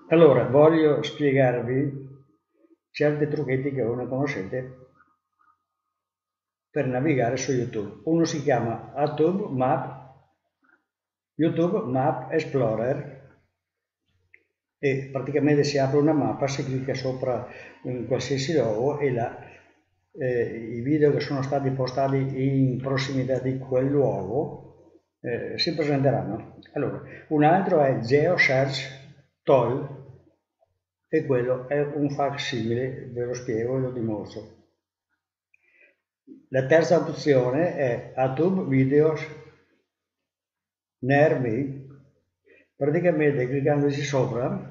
Allora, voglio spiegarvi certi trucchetti che voi non conoscete per navigare su YouTube. Uno si chiama YouTube Map Explorer e praticamente si apre una mappa, si clicca sopra in qualsiasi logo e là i video che sono stati postati in prossimità di quel luogo si presenteranno. Allora, un altro è GeoSearch Tool e quello è un facsimile, ve lo spiego e lo dimostro. La terza opzione è YouTube Videos Near Me, praticamente cliccandoci sopra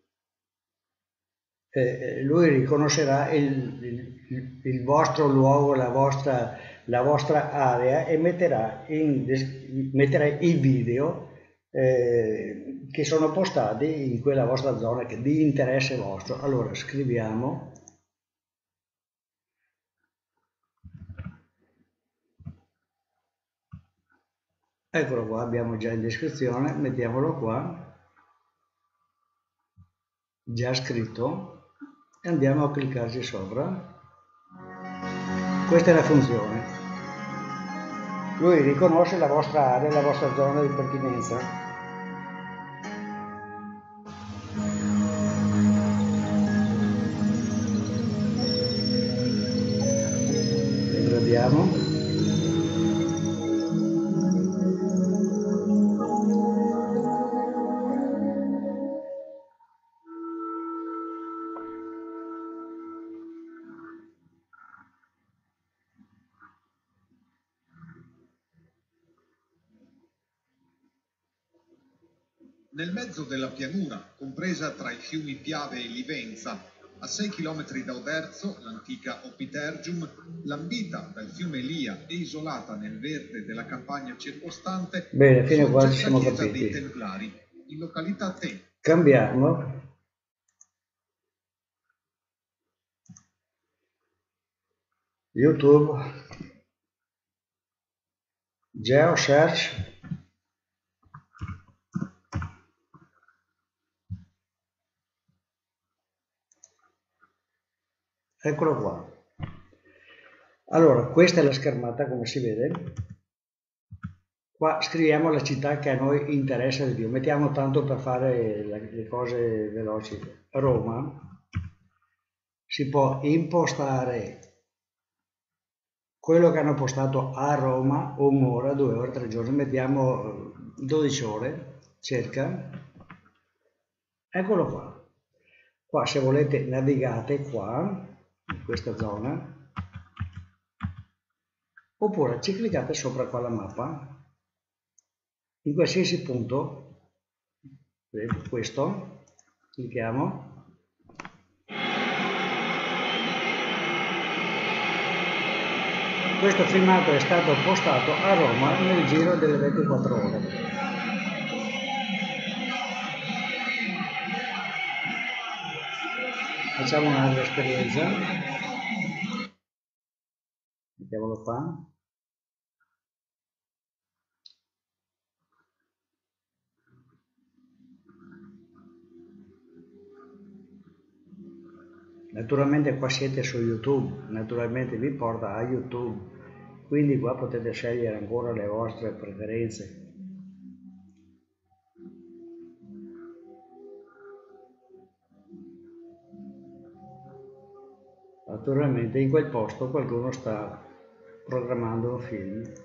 lui riconoscerà il vostro luogo, la vostra area e metterà i video che sono postati in quella vostra zona che di interesse vostro. Allora scriviamo, eccolo qua, abbiamo già in descrizione, mettiamolo qua, già scritto, e andiamo a cliccarci sopra. Questa è la funzione. Lui riconosce la vostra area, la vostra zona di pertinenza. Degradiamo. Nel mezzo della pianura, compresa tra i fiumi Piave e Livenza, a 6 km da Oderzo, l'antica Opitergium, lambita dal fiume Lia e isolata nel verde della campagna circostante, Bene, fino a qua ci sorge la siamo chiesa capiti. dei Templari, in località Te. Cambiamo. YouTube, GeoSearch, eccolo qua. Allora, questa è la schermata come si vede. Qua scriviamo la città che a noi interessa di più. Mettiamo tanto per fare le cose veloci. Roma. Si può impostare quello che hanno postato a Roma, un'ora, 2 ore, 3 giorni. Mettiamo 12 ore circa. Eccolo qua. Qua se volete navigate qua, in questa zona, oppure ci cliccate sopra qua la mappa, in qualsiasi punto, vedete questo, clicchiamo, questo filmato è stato postato a Roma nel giro delle 24 ore. Facciamo un'altra esperienza, mettiamolo qua. Naturalmente qua siete su YouTube, naturalmente vi porta a YouTube, quindi qua potete scegliere ancora le vostre preferenze. Naturalmente in quel posto qualcuno sta programmando un film.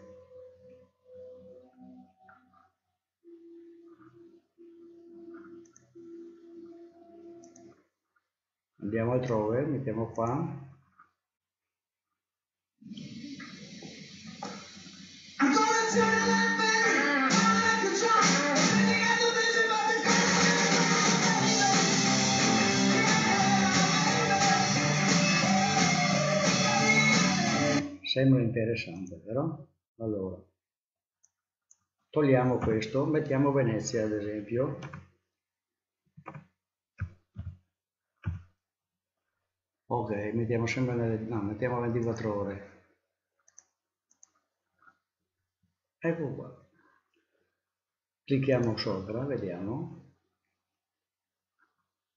Andiamo altrove, mettiamo qua. Sembra interessante, vero? Allora, togliamo questo, mettiamo Venezia ad esempio. Ok, mettiamo sempre no, mettiamo 24 ore. Ecco qua. Clicchiamo sopra, vediamo.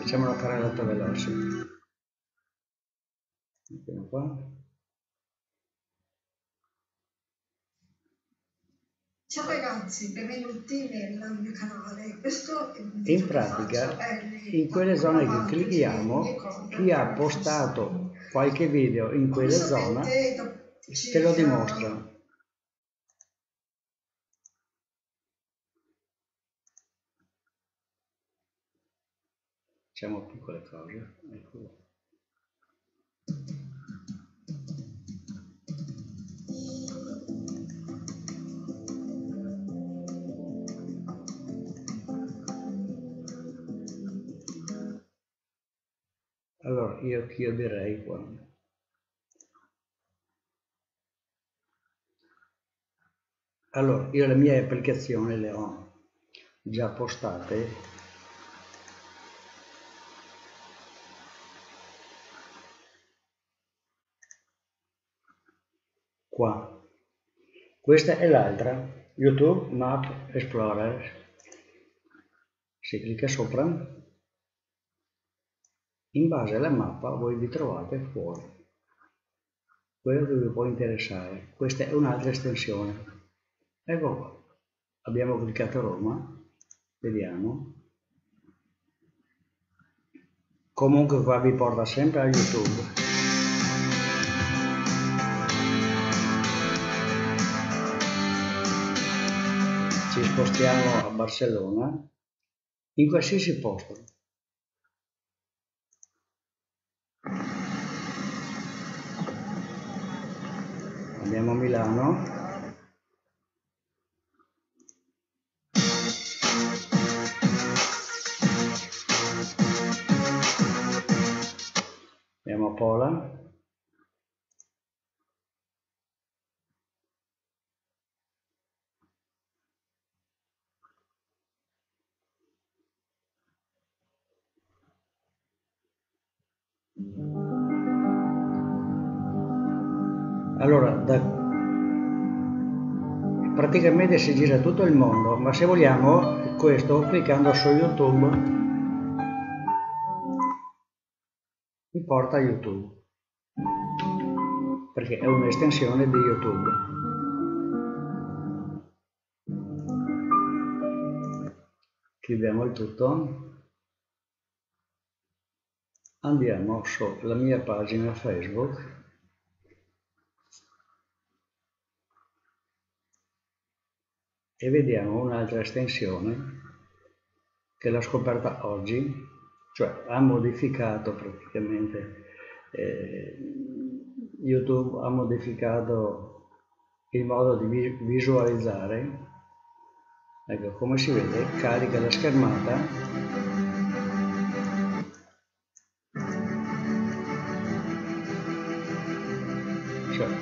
Facciamo la carrellata veloce. Mettiamo qua. Ciao ragazzi, benvenuti nel mio canale. Questo è un In pratica, in quelle zone che clicchiamo, chi ha postato qualche video in quelle zone te lo dimostra. Facciamo piccole cose. Ecco. Allora, io direi qua. Allora, io le mie applicazioni le ho già postate qua. Questa è l'altra, YouTube Map Explorer. Si clicca sopra, in base alla mappa voi vi trovate fuori quello che vi può interessare. Questa è un'altra estensione. Ecco qua, abbiamo cliccato Roma, vediamo. Comunque qua vi porta sempre a YouTube. Ci spostiamo a Barcellona, in qualsiasi posto. Andiamo a Milano. Andiamo a Pola. Allora, praticamente si gira tutto il mondo, ma se vogliamo questo, cliccando su YouTube, mi porta a YouTube, perché è un'estensione di YouTube. Chiudiamo il tutto, andiamo sulla mia pagina Facebook. E vediamo un'altra estensione che l'ho scoperta oggi, cioè ha modificato praticamente, YouTube ha modificato il modo di visualizzare. Ecco, come si vede, carica la schermata. Cioè,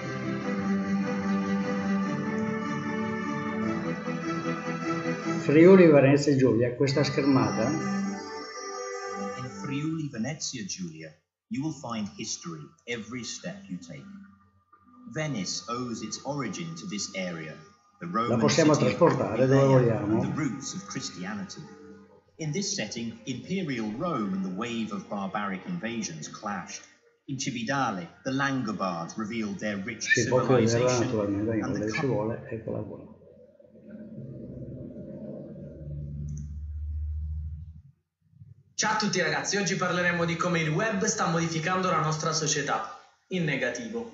Friuli Venezia Giulia, questa schermata. In Friuli Venezia Giulia, you will find history every step you take. Venice owes its origin to this area, the Roman possiamo city trasportare of dove Aquileia, vogliamo. and the roots of Christianity. In this setting, imperial Rome and the wave of barbaric invasions clashed. In Cividale, the Langobards revealed their rich civilization. Naturalmente, se vuole, eccola qua. Ciao a tutti ragazzi, oggi parleremo di come il web sta modificando la nostra società, in negativo.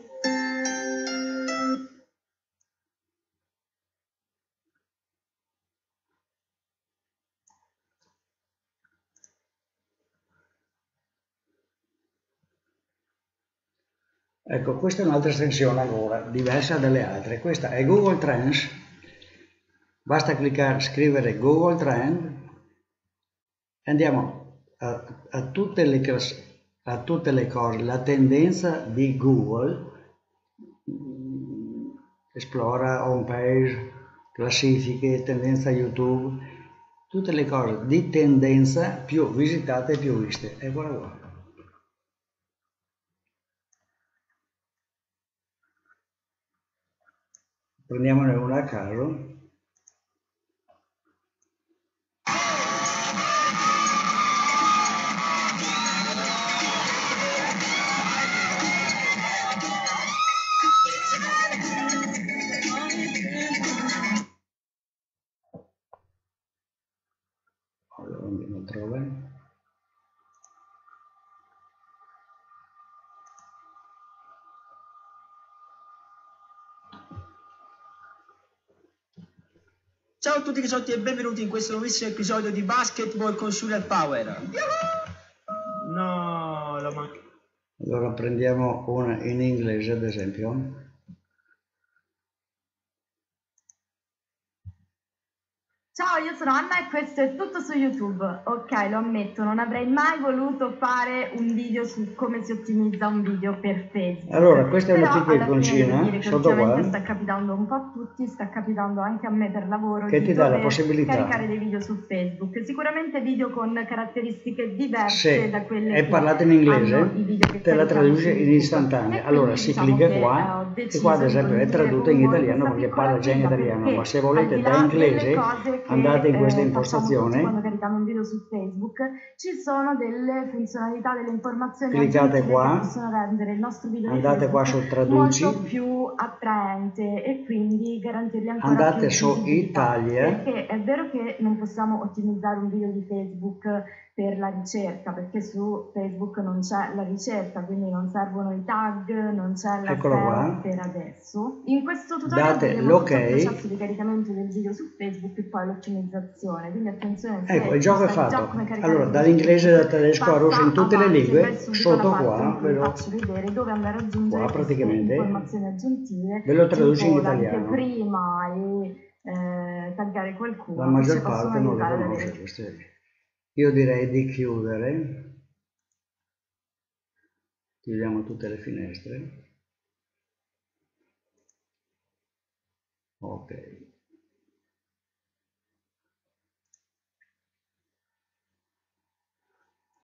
Ecco, questa è un'altra estensione ancora, diversa dalle altre. Questa è Google Trends. Basta cliccare, scrivere Google Trend e andiamo a tutte le cose, la tendenza di Google, esplora, home page, classifiche, tendenza YouTube, tutte le cose di tendenza più visitate e più viste. Eccola qua. Prendiamone una a caso. Allora andiamo altrove. Ciao a tutti ragazzi e benvenuti in questo nuovissimo episodio di Basketball con Shooter Power. No, lo manca. Allora prendiamo una in inglese ad esempio. Ciao, io sono Anna e questo è tutto su YouTube. Ok, lo ammetto, non avrei mai voluto fare un video su come si ottimizza un video per Facebook. Allora, questa è una Però, piccola alla fine devo iconcina dire che sotto ultimamente qua sta capitando un po' a tutti, sta capitando anche a me per lavoro che di ti dà la dover possibilità. caricare dei video su Facebook. Sicuramente video con caratteristiche diverse Se da quelle è che parlato in hanno inglese, i video che te la carichiamo traduce su in YouTube. istantanea. E Allora quindi si diciamo clicca che, qua ho e qua ad deciso di esempio è condividere tradotto con in voi italiano questa perché piccola parla già in guida, italiano, perché ma se al volete di da là inglese delle cose che andate in questa facciamo tutti quando impostazione, carichiamo un video su Facebook, ci sono delle funzionalità, delle informazioni cliccate aggiuntive che qua, possono rendere il nostro video di andate qua su Facebook traduci, molto più attraente e quindi garantirgli ancora andate più su visibilità. Italia, Perché è vero che non possiamo ottimizzare un video di Facebook per la ricerca, perché su Facebook non c'è la ricerca, quindi non servono i tag, non c'è la eccolo SEO qua, per adesso. In questo tutorial date vedremo tutto il l'ok, processo di caricamento del video su Facebook e poi l'ottimizzazione, quindi attenzione se ecco il gioco è sai già fatto. come caricare Allora il video dall'inglese su e dal Facebook, tedesco a russo in tutte le avanti e vai lingue, subito sotto alla parte qua in cui ve lo, faccio vedere dove andare ad aggiungere qua queste praticamente informazioni aggiuntive, ve lo traduce in tipo italiano. l'anteprima e taggare qualcuno, La che ci maggior possono parte non le aiutare ad conosce avere. queste. Io direi di chiudere. Chiudiamo tutte le finestre. Ok.